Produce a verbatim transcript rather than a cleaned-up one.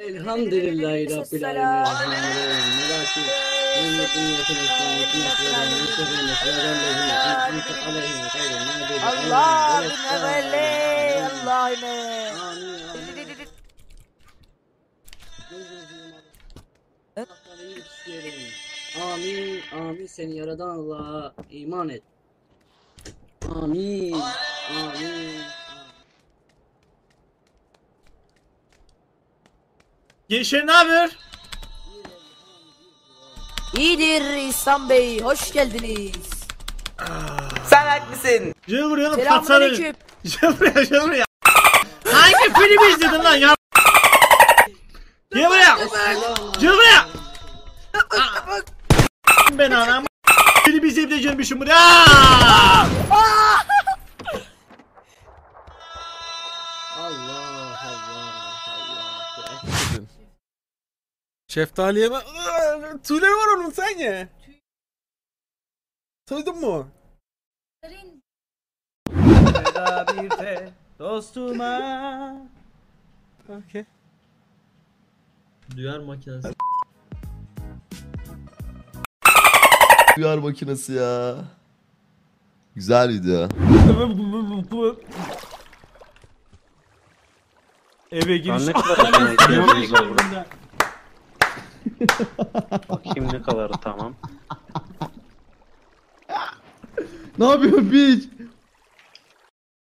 Elhamdülillahi Rabbil Alemin. Melakim. Ümmetin yetenekten yetmeklerden yetmeklerden yetmeklerden yetmeklerden Allah'ına veli Allah'ına. Amin, amin, seni yaradan Allah'a iman et. Amin, amin. Gençler ne haber? İyidir İhsan Bey, hoş geldiniz. Sen haklısın. Gel buraya lan Selamun patsanı. aleyküm. Gel buraya gel buraya. Hangi film izledin lan ya? Gel buraya. Gel buraya. Ben anam. Film izleyip de gelmişim buraya. Allah Allah Allah. Şeftaliye bak. Tüyleri var onun sen ye. Duydun mu? Veda bir de dostuma. Okey. Duyar makinesi. Duyar makinesi ya. Güzel video. Eve giriş. Ne kadar bakayım ne kadar tamam. Ne yapıyorsun piç?